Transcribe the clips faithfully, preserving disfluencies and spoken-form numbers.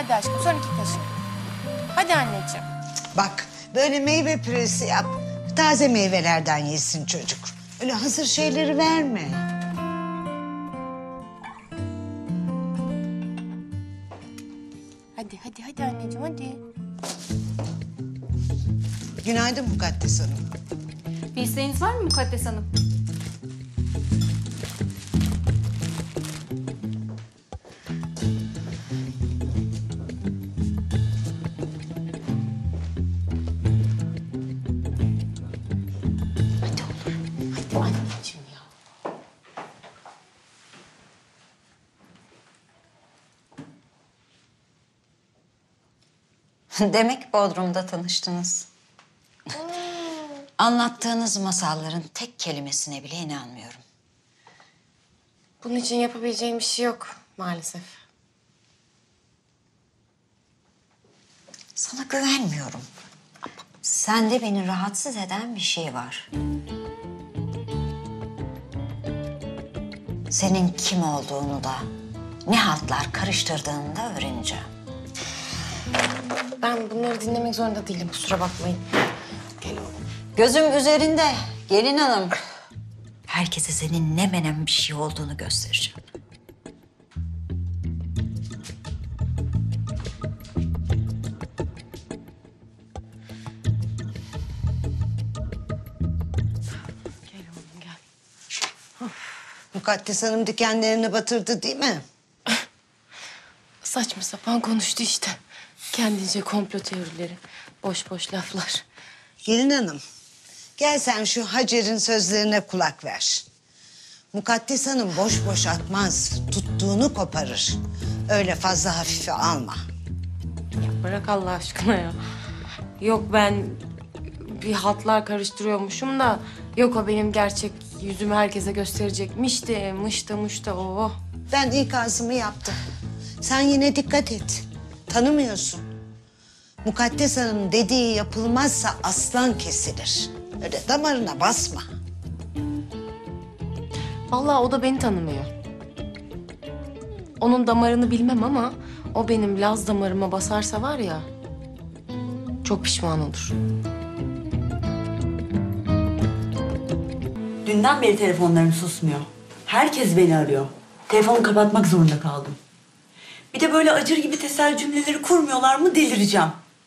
Hadi aşkım son iki kaşık. Hadi anneciğim. Bak böyle meyve püresi yap. Taze meyvelerden yesin çocuk. Öyle hazır şeyleri verme. Hadi hadi hadi anneciğim hadi. Günaydın Mukaddes Hanım. Bir isteğiniz var mı Mukaddes Hanım? Hadi anneciğim ya. Demek Bodrum'da tanıştınız. Anlattığınız masalların tek kelimesine bile inanmıyorum. Bunun için yapabileceğim bir şey yok maalesef. Sana güvenmiyorum. Sende beni rahatsız eden bir şey var. Senin kim olduğunu da, ne haltlar karıştırdığını da öğreneceğim. Ben bunları dinlemek zorunda değilim kusura bakmayın. Gel oğlum. Gözüm üzerinde gelin hanım. Herkese senin ne menem bir şey olduğunu göstereceğim. Gel oğlum gel. Mukaddes Hanım dikenlerini batırdı değil mi? Saçma sapan konuştu işte. Kendince komplo teorileri. Boş boş laflar. Gelin Hanım, gel sen şu Hacer'in sözlerine kulak ver. Mukaddes Hanım boş boş atmaz, tuttuğunu koparır. Öyle fazla hafife alma. Ya bırak Allah aşkına ya. Yok ben bir hatlar karıştırıyormuşum da... Yok o benim gerçek yüzümü herkese gösterecekmiş de... Mış da mış da o. Ben ikazımı yaptım. Sen yine dikkat et. Tanımıyorsun. Mukaddes Hanım dediği yapılmazsa aslan kesilir. Öyle damarına basma. Vallahi o da beni tanımıyor. Onun damarını bilmem ama... O benim Laz damarıma basarsa var ya... Çok pişman olur. Dünden beri telefonlarım susmuyor. Herkes beni arıyor. Telefonu kapatmak zorunda kaldım. Bir de böyle acır gibi teselli cümleleri kurmuyorlar mı delireceğim.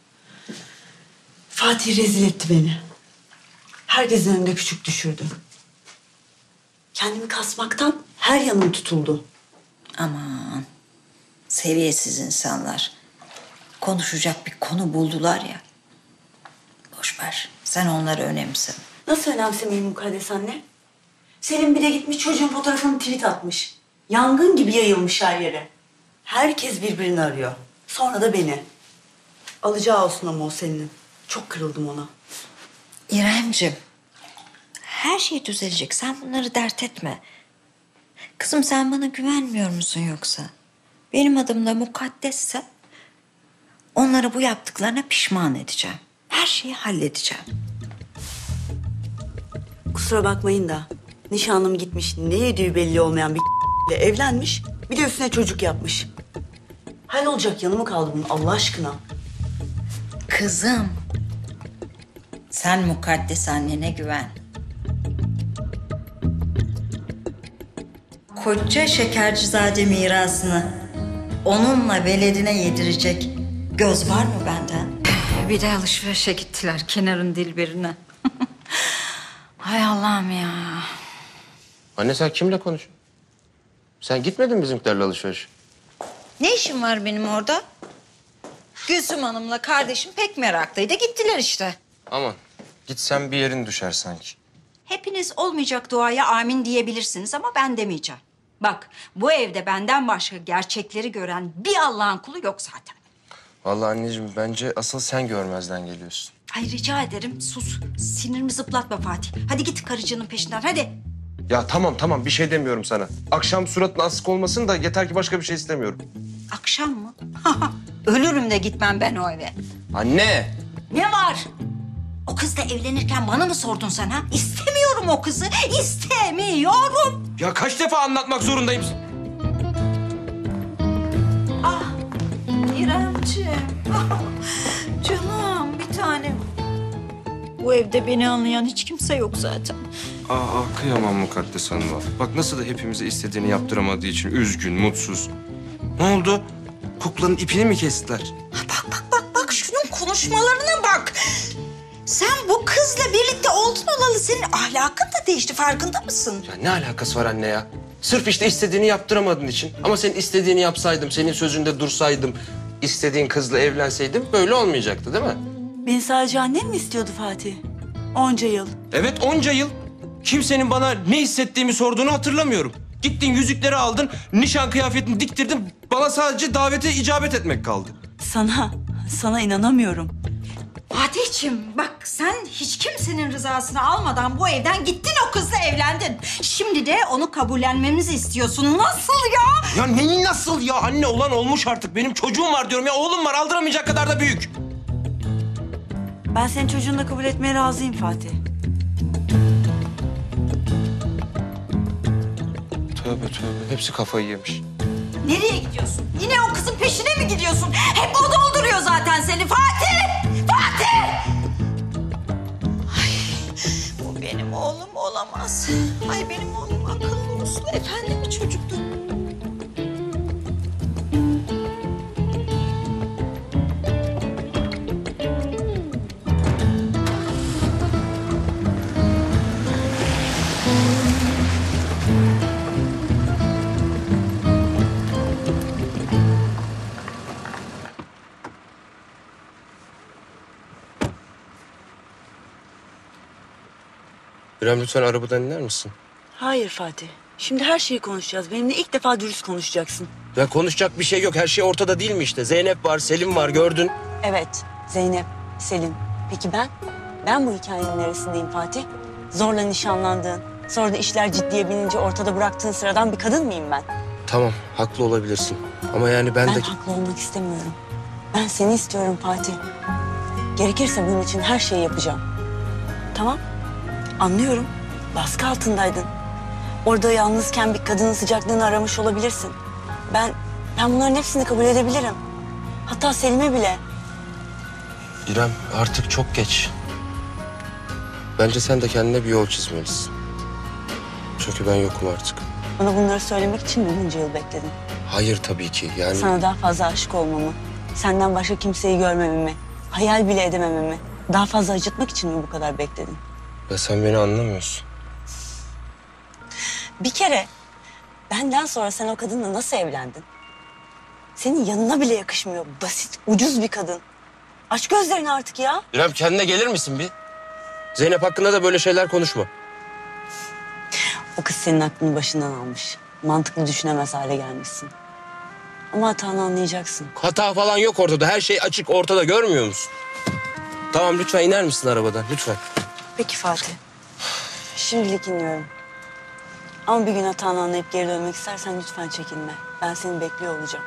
Fatih rezil etti beni. Herkesin önünde küçük düşürdü. Kendimi kasmaktan her yanım tutuldu. Aman, seviyesiz insanlar. Konuşacak bir konu buldular ya. Boş ver, sen onları önemse. Nasıl önemsemeyeyim Mukaddes anne? Selim bir de gitmiş çocuğun fotoğrafını tweet atmış. Yangın gibi yayılmış her yere. Herkes birbirini arıyor. Sonra da beni. Alacağı olsun ama o senin. Çok kırıldım ona. İremciğim, her şey düzelecek. Sen bunları dert etme. Kızım sen bana güvenmiyor musun yoksa? Benim adım da Mukaddesse. Onları bu yaptıklarına pişman edeceğim. Her şeyi halledeceğim. Kusura bakmayın da nişanlım gitmiş, ne yediği belli olmayan bir ile evlenmiş, bir de üstüne çocuk yapmış. Hal olacak yanı mı kaldı bunun Allah aşkına? Kızım, sen mukaddes annene güven. Koca Şekercizade mirasını onunla veledine yedirecek göz var mı benden? Bir de alışverişe gittiler kenarın dilberine. Hay Allah'ım ya. Anne sen kimle konuşuyorsun? Sen gitmedin mi bizimkilerle alışveriş? Ne işim var benim orada? Gülsüm Hanım'la kardeşim pek meraklıydı. Gittiler işte. Aman gitsen bir yerin düşer sanki. Hepiniz olmayacak duaya amin diyebilirsiniz ama ben demeyeceğim. Bak bu evde benden başka gerçekleri gören bir Allah'ın kulu yok zaten. Vallahi anneciğim bence asıl sen görmezden geliyorsun. Ay rica ederim sus. Sinirimi zıplatma Fatih. Hadi git karıcığının peşinden hadi. Ya tamam tamam bir şey demiyorum sana. Akşam suratın asık olmasın da yeter ki başka bir şey istemiyorum. Akşam mı? Ölürüm de gitmem ben o eve. Anne! Ne var? O kızla evlenirken bana mı sordun sen ha? İstemiyorum o kızı. İstemiyorum. Ya kaç defa anlatmak zorundayım? Ah İrem. İremciğim. Canım bir tanem. Bu evde beni anlayan hiç kimse yok zaten. Aa, aa kıyamam Mukaddes Hanım'a. Bak nasıl da hepimize istediğini yaptıramadığı için üzgün, mutsuz. Ne oldu? Kuklanın ipini mi kestiler? Bak bak bak bak şunun konuşmalarına bak. Sen bu kızla birlikte oldun olalı senin ahlakın da değişti, farkında mısın? Ya ne alakası var anne ya? Sırf işte istediğini yaptıramadığın için. Ama senin istediğini yapsaydım, senin sözünde dursaydım, istediğin kızla evlenseydim böyle olmayacaktı değil mi? Beni sadece annem mi istiyordu Fatih? Onca yıl. Evet onca yıl. Kimsenin bana ne hissettiğimi sorduğunu hatırlamıyorum. Gittin yüzükleri aldın, nişan kıyafetini diktirdin. Bana sadece davete icabet etmek kaldı. Sana, sana inanamıyorum. Fatih'ciğim bak sen hiç kimsenin rızasını almadan bu evden gittin, o kızla evlendin. Şimdi de onu kabullenmemizi istiyorsun. Nasıl ya? Ya neyi nasıl ya? Anne olan olmuş artık. Benim çocuğum var diyorum ya. Oğlum var, aldıramayacak kadar da büyük. Ben senin çocuğunu da kabul etmeye razıyım Fatih. Tövbe tövbe. Hepsi kafayı yemiş. Nereye gidiyorsun? Yine o kızın peşine mi gidiyorsun? Hep o dolduruyor zaten seni Fatih! Fatih! Ay, bu benim oğlum olamaz. Ay benim oğlum akıllı, uslu, efendi bir çocuktu. İrem lütfen arabadan iner misin? Hayır Fatih. Şimdi her şeyi konuşacağız. Benimle ilk defa dürüst konuşacaksın. Ya konuşacak bir şey yok. Her şey ortada değil mi işte? Zeynep var, Selim var, gördün. Evet, Zeynep, Selim. Peki ben? Ben bu hikayenin neresindeyim Fatih? Zorla nişanlandığın, sonra da işler ciddiye binince ortada bıraktığın sıradan bir kadın mıyım ben? Tamam, haklı olabilirsin. Ama yani ben, Ben de... haklı olmak istemiyorum. Ben seni istiyorum Fatih. Gerekirse bunun için her şeyi yapacağım. Tamam, anlıyorum. Baskı altındaydın. Orada yalnızken bir kadının sıcaklığını aramış olabilirsin. Ben, ben bunların hepsini kabul edebilirim. Hatta Selim'e bile. İrem artık çok geç. Bence sen de kendine bir yol çizmelisin. Çünkü ben yokum artık. Bana bunları söylemek için mi bunca yıl bekledin? Hayır tabii ki yani... Sana daha fazla aşık olmamı, senden başka kimseyi görmememi, hayal bile edemememi, daha fazla acıtmak için mi bu kadar bekledin? Ya sen beni anlamıyorsun. Bir kere benden sonra sen o kadınla nasıl evlendin? Senin yanına bile yakışmıyor. Basit, ucuz bir kadın. Aç gözlerini artık ya. İrem kendine gelir misin bir? Zeynep hakkında da böyle şeyler konuşma. O kız senin aklını başından almış. Mantıklı düşünemez hale gelmişsin. Ama hatanı anlayacaksın. Hata falan yok ortada. Her şey açık ortada, görmüyor musun? Tamam lütfen iner misin arabadan lütfen? Peki Fatih. Şimdilik iniyorum. Ama bir gün hatanı anlayıp geri dönmek istersen lütfen çekinme. Ben seni bekliyor olacağım.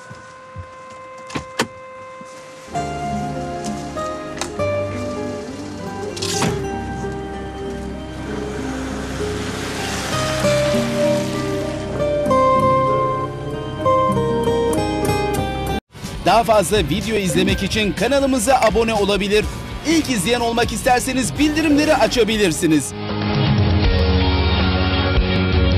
Daha fazla video izlemek için kanalımıza abone olabilir. İlk izleyen olmak isterseniz bildirimleri açabilirsiniz.